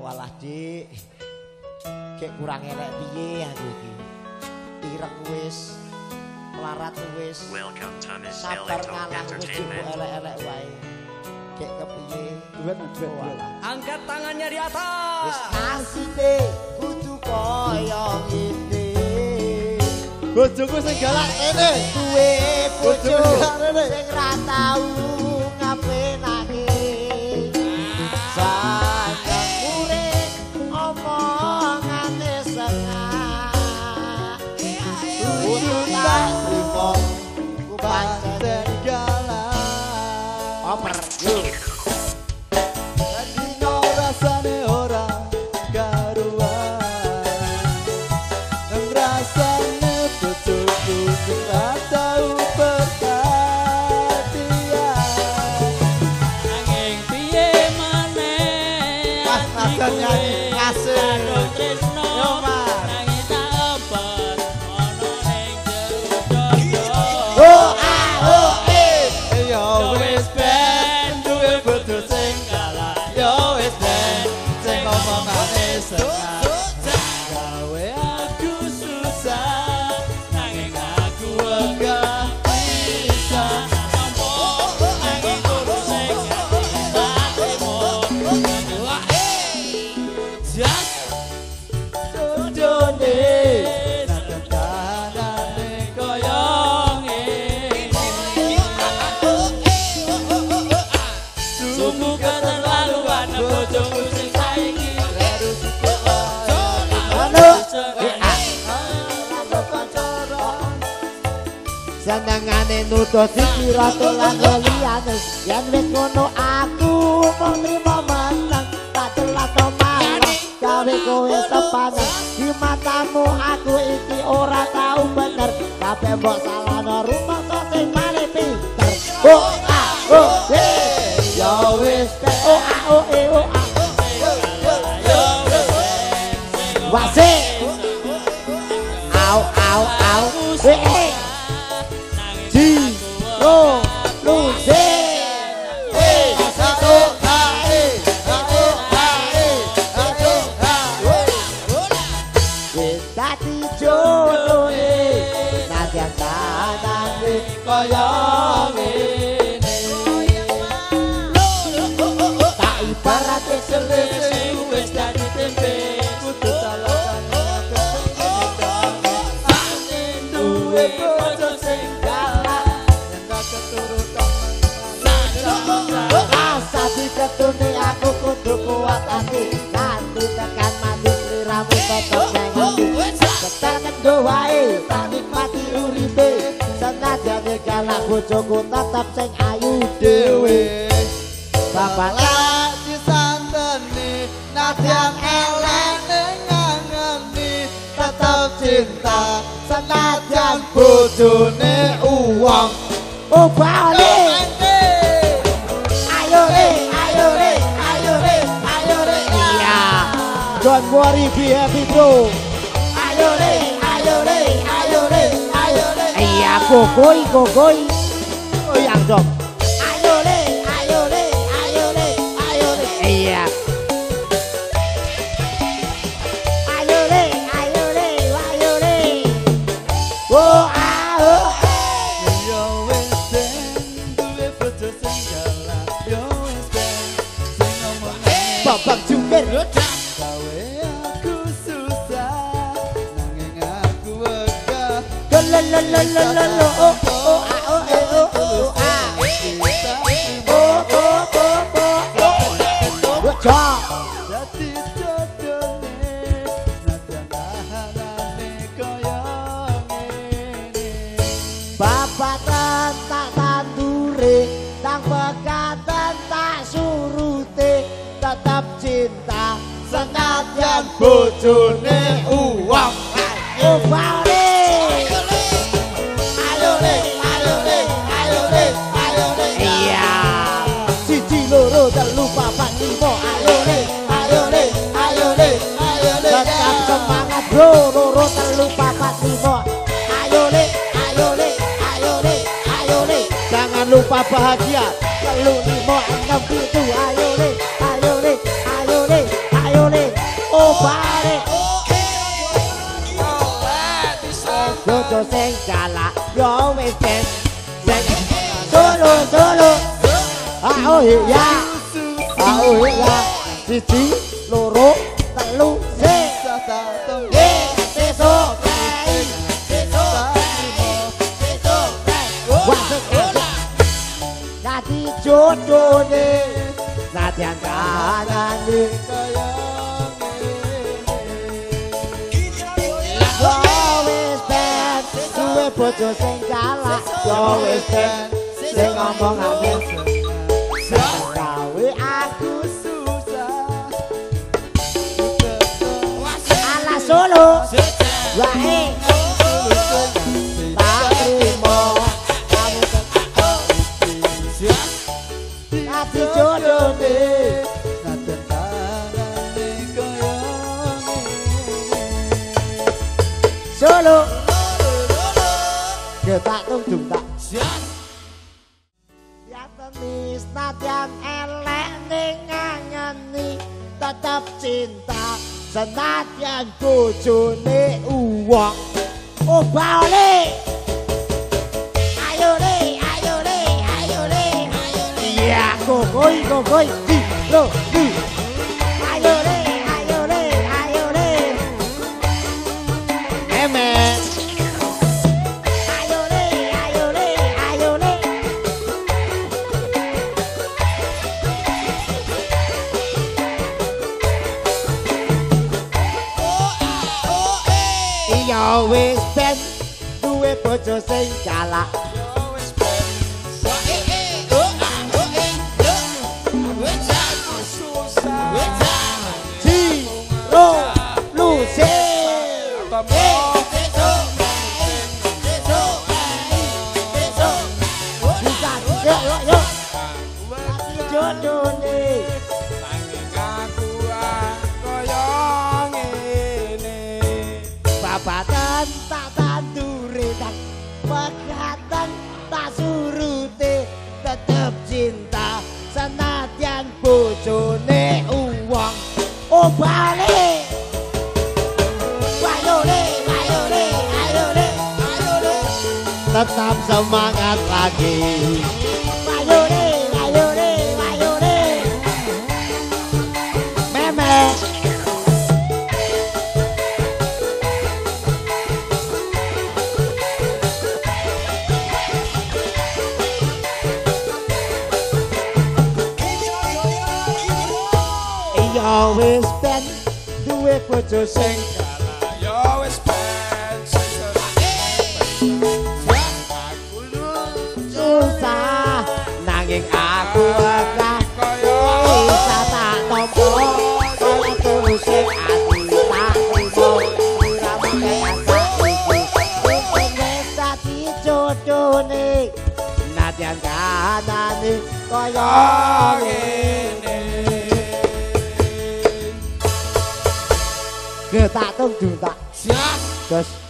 Walah Dik. Kek kurang elek piye aku iki. Ireng wis, melarat wis. Sabar ngalah wis jebuk elek-elek wae. Kek kepiye? Duet. Angkat tangannya di atas. Wis nasibe kudu kaya ngene. Bojoku sing galak kene. Duwe bojo rene. sing ra tau ngapenake. Sanjang urip omongane sengah. Kudu tak trimo ku pancen galak. Oper yo. Dino rasane ora karuan. Rasane bojoku sing ra tau perhatian. Nanging piye maneh Pas najan nyanyi ngasih. tresno. Yo, Mas. Nanging tak empat ono ning jero. Oh ah oh Yo wis ben duwe bojo sing galak. Yo wis ben sing ngomongane senang. Gawe aku susah nanging aku enggak bisa. Nanging kudu sing atimu. Jas dodone tanane koyo ngene. Sungguh keterlaluan bojoku sing saiki. senengane nuduh dikira lan liyane yen wis ngono aku mung trimo meneng tak telato malah gawe kowe sepanen di matamu aku iki ora tau bener kabeh mbok salahno rumangsa sing paling pinter oh ah oh ya wis oh ah oh oh ah wase au au au Kaya ngene tak ibarate selese wis dadi tempe kudu talakane duwe bojo sing galak yen tak keturutan asa diketune aku kudu kuat ati nanti tekan mati sliramu tetep nang ati tekan kendo wae tak nikmati uripe senajan galak bojoku tetep sing ayu dhewe bapak lak disanteni nadyan elene ngangeni tetep cinta senajan bojone uwong oh bali ayo re iya don't worry be happy bro ayo re iya gogoi oh yang dong ayo re iya ayo re oh ah oh yo wis ben duwe bojo sing galak yo wis ben sing ngomongane babang jungkir gawe aku susah nanging aku wegah lelelelelelo oh oh ah oh oh ah dadi jodone nadyan tahanane kaya ngene babatan tak tandure tak pegatan tak surute tetap cinta senajan bojone uwong oh bali iya siji loro telu papat limo ayo le tetap semangat bro loro telu papat limo ayo le jangan lupa bahagia telu limo enam pitu ayo le bojo sing galak yo wis ben solo oh iya siji loro telu sesuk dadi jodone nadyan kanane yo wis ben duwe bojo sing galak yo wis ben sing ngomong akeh gawe aku ala solo wae tak trimo kamu dadi jodone nadyan kanane kaya solo getak tung tak tenis nadyan elek ning ngangeni tetep cinta senadyan bojone uwong oh bale ayo le iya gogoi lo ayo le emen yo wis ben duwe bojo sing galak babatan tak tandure dan pegatan tak surute tetep cinta senadyan bojone uwong oh bale ayo le tetap semangat lagi ayo le meme yo wis ben duwe bojo sing galak Yo wis ben susah nanging aku ora kaya bisa tak tompo kaya tulus sing ati tak iso ora mung iki wis dadi jodone nadyan kanane kaya ngene getak tung tak siap terus